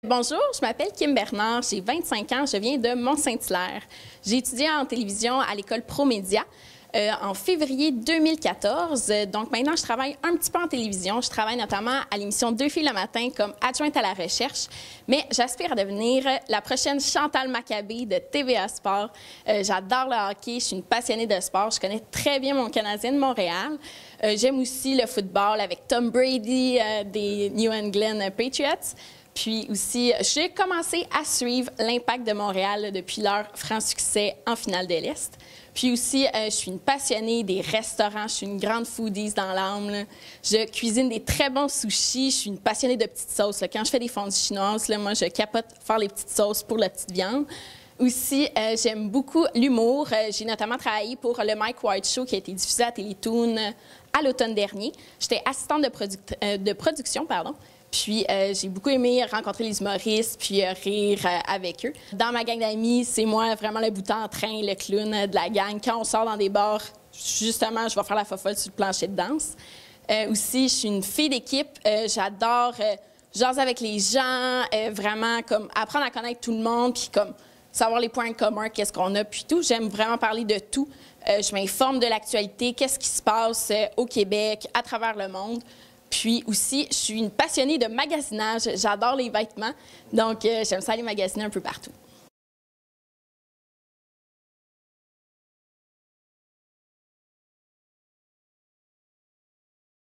Bonjour, je m'appelle Kim Bernard, j'ai 25 ans, je viens de Mont-Saint-Hilaire. J'ai étudié en télévision à l'école ProMédia en février 2014. Donc maintenant, je travaille un petit peu en télévision. Je travaille notamment à l'émission Deux filles le matin comme adjointe à la recherche. Mais j'aspire à devenir la prochaine Chantal Maccabé de TVA Sport. J'adore le hockey, je suis une passionnée de sport. Je connais très bien mon Canadien de Montréal. J'aime aussi le football avec Tom Brady des New England Patriots. Puis aussi, j'ai commencé à suivre l'Impact de Montréal depuis leur franc succès en finale de l'Est. Puis aussi, je suis une passionnée des restaurants. Je suis une grande foodie dans l'âme. Je cuisine des très bons sushis. Je suis une passionnée de petites sauces. Quand je fais des fondues chinoises, moi, je capote faire les petites sauces pour la petite viande. Aussi, j'aime beaucoup l'humour. J'ai notamment travaillé pour le Mike White Show qui a été diffusé à Télétoon à l'automne dernier. J'étais assistante de production, pardon. Puis, j'ai beaucoup aimé rencontrer les humoristes, puis rire avec eux. Dans ma gang d'amis, c'est moi vraiment le bout en train, le clown de la gang. Quand on sort dans des bars, justement, je vais faire la fofolle sur le plancher de danse. Aussi, je suis une fille d'équipe. J'adore jaser avec les gens, vraiment comme apprendre à connaître tout le monde, puis comme savoir les points communs, qu'est-ce qu'on a, puis tout. J'aime vraiment parler de tout. Je m'informe de l'actualité, qu'est-ce qui se passe au Québec, à travers le monde. Puis aussi, je suis une passionnée de magasinage. J'adore les vêtements, donc j'aime ça aller magasiner un peu partout.